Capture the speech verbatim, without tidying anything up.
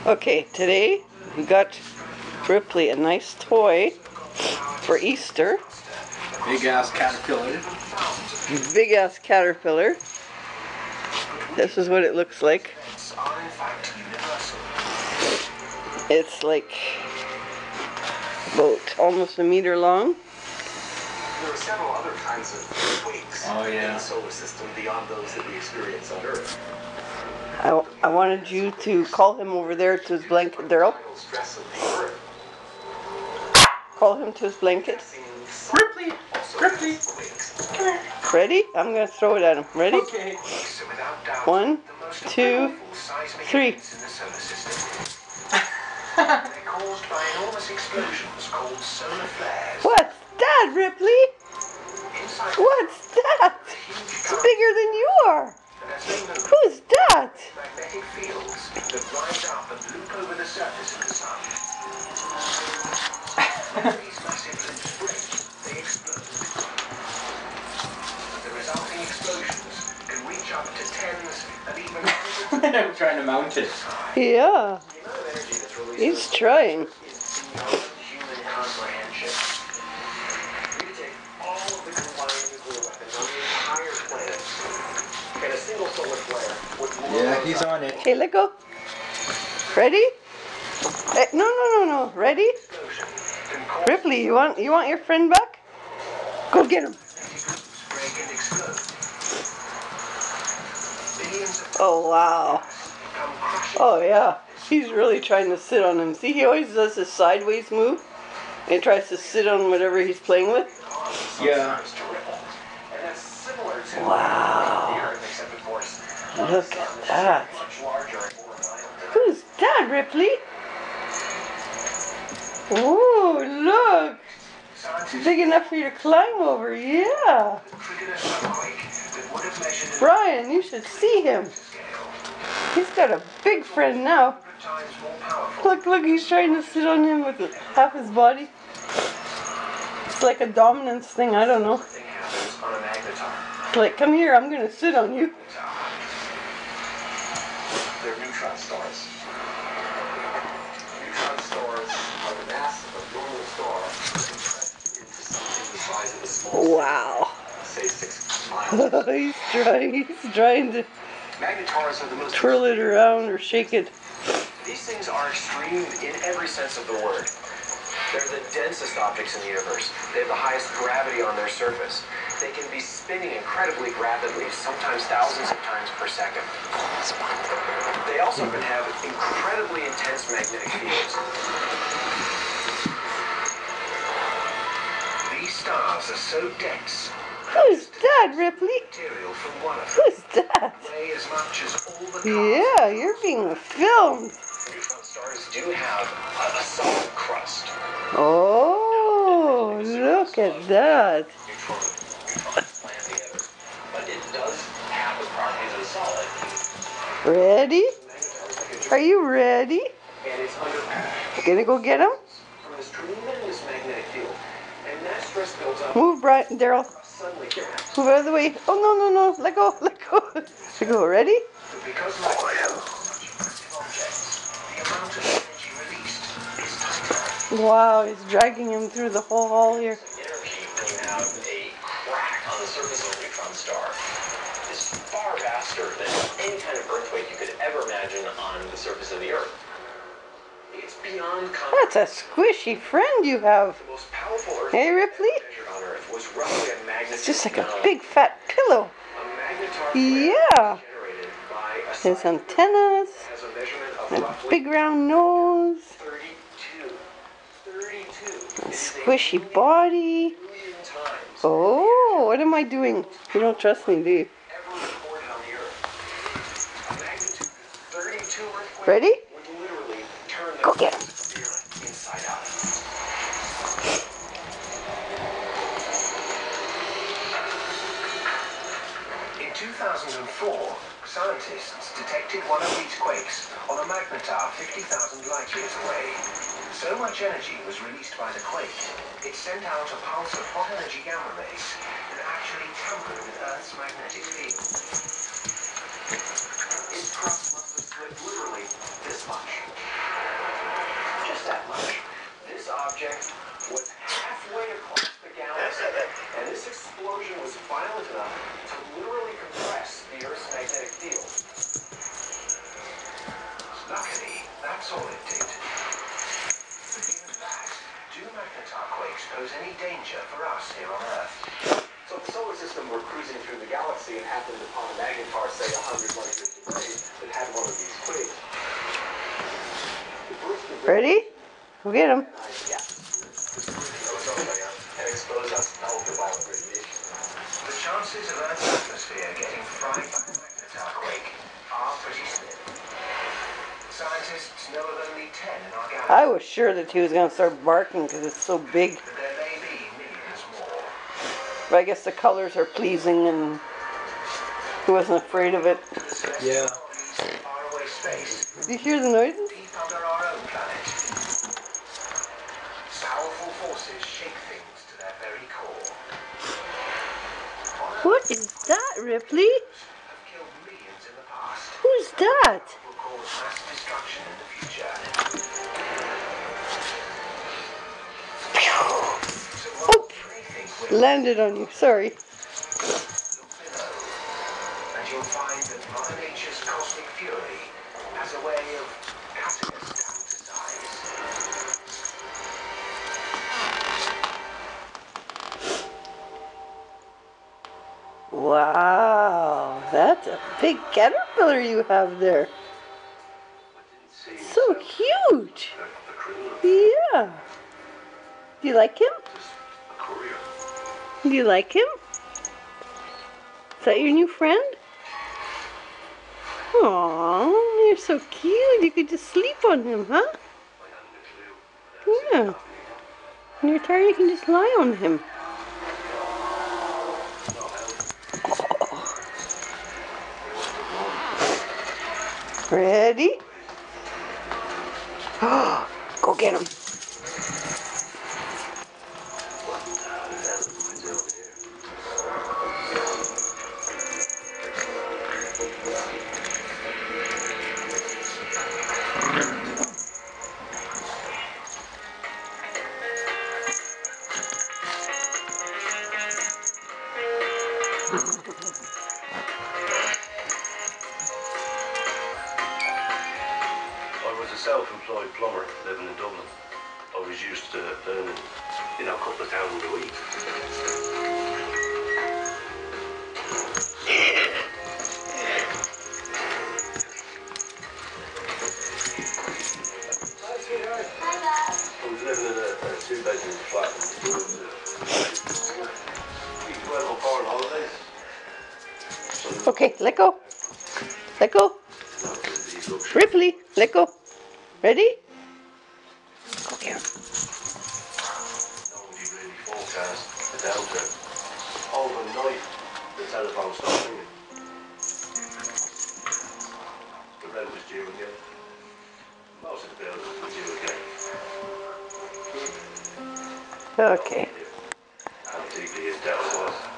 Okay, today we got Ripley a nice toy for Easter. Big ass caterpillar. Big ass caterpillar. This is what it looks like. It's like about almost a meter long. There are several other kinds of quakes oh, yeah. in the solar system beyond those that we experience on Earth. I, I wanted you to call him over there to his blanket, Darryl. Call him to his blanket. Ripley! Ripley! Come here. Ready? I'm going to throw it at him. Ready? Okay. One, two, three. What's that, Ripley? What's that? It's bigger than you are. Who's that? Magnetic fields that rise up and loop over the surface of the sun. These massive loops break, they explode. The resulting explosions can reach up to tens and even hundreds. I'm trying to mount it. Yeah. He's trying. Is beyond human comprehension. We take all of the combined nuclear weapons on the entire planet. And a single solar flare would blow. Yeah, he's on it. Okay, let go. Ready? Eh, no, no, no, no. Ready? Ripley, you want you want your friend back? Go get him. Oh wow. Oh yeah. He's really trying to sit on him. See, he always does this sideways move. And he tries to sit on whatever he's playing with. Yeah. Wow. Look at that. Who's that, Ripley? Ooh, look. Big enough for you to climb over. Yeah. Brian, you should see him. He's got a big friend now. Look, look, he's trying to sit on him with half his body. It's like a dominance thing, I don't know. Like, come here, I'm going to sit on you. They're neutron stars. Neutron stars are the mass of a normal star compressed into something the size of a small Wow. say six miles. He's trying, he's trying to Magnetars are the most twirl it around or shake it. These things are extreme in every sense of the word. They're the densest objects in the universe. They have the highest gravity on their surface. They can be spinning incredibly rapidly, sometimes thousands of times per second. They also can have incredibly intense magnetic fields. These stars are so dense. Who's that, Ripley? Material from one of them Who's that? weigh as much as all the cars. Yeah, you're being filmed. Neutron stars do have a, a solid crust. Oh, look at that. Neutron, neutrons land together, but it does have the properties of a solid. Ready? Are you ready? And it's under You gonna go get him? from this tremendous magnetic field. And that stress builds up. Move, Brian, Darryl. Suddenly collapse. Move out of the way. Oh, no, no, no. Let go, let go. Let go. Ready? But because of the massive objects, the amount of energy released is tiny. Wow, he's dragging him through the whole hall here. Energy when you have a crack on the surface of a neutron star is far faster than any kind of earthquake you could ever imagine on the surface of the Earth. It's beyond That's a squishy friend you have. the most powerful earthquake Hey, Ripley? measured on Earth was roughly a magnitude. It's just like a big fat pillow. A magnetar Yeah. generated by a His scientist antennas, has a measurement of a roughly big round nose, thirty-two. thirty-two. a squishy body. Million times Oh, what am I doing? You don't trust me, do you? ever recorded on the Earth. A magnitude thirty-two earthquake Ready? would literally turn the Go get him. surface of the Earth inside out. In two thousand four, scientists detected one of these quakes on a magnetar fifty thousand light years away. So much energy was released by the quake, it sent out a pulse of hot energy gamma rays that actually tampered with Earth's magnetic field. Its crust must have slipped literally this much. Luckily, that's all it did. But given that, do magnetar quakes pose any danger for us here on Earth? So if the solar system were cruising through the galaxy and happened upon a magnetar, say a hundred light years away, that had one of these quakes. Ready? Go get him. Yeah. Ozone layer and expose us to ultraviolet radiation. The chances of Earth's atmosphere getting fried by a magnetar quake are pretty slim. Scientists know of only ten in our galaxy. I was sure that he was going to start barking because it's so big. But there may be millions more. But I guess the colors are pleasing and he wasn't afraid of it. Yeah. Faraway space. Do you hear the noises? Deep under our own planet. Powerful forces shake things to their very core. What is that, Ripley? Have killed millions in the past. Who's that? Will cause mass destruction in the future. So what Oh, they think will landed on you. Sorry. look below, and you'll find that Mother Nature's cosmic fury has a way of cutting us down to size. Wow, that's a big caterpillar you have there. So huge. Yeah. Do you like him? Do you like him? Is that your new friend? Aww, you're so cute. You could just sleep on him, huh? Yeah. When you're tired, you can just lie on him. Ready? Go get him. I was a self-employed plumber living in Dublin. I was used to earning, you know, a couple of thousand a week. I was living in a, a two-bedroom flat. We went on foreign holidays. Okay, let go. Let go. Ripley, let go. Ready? Go get him. Nobody really forecast the downturn. Overnight, the telephone stopped ringing. The rent was due again. Most of the bills were due again. Okay. How deeply his debt was.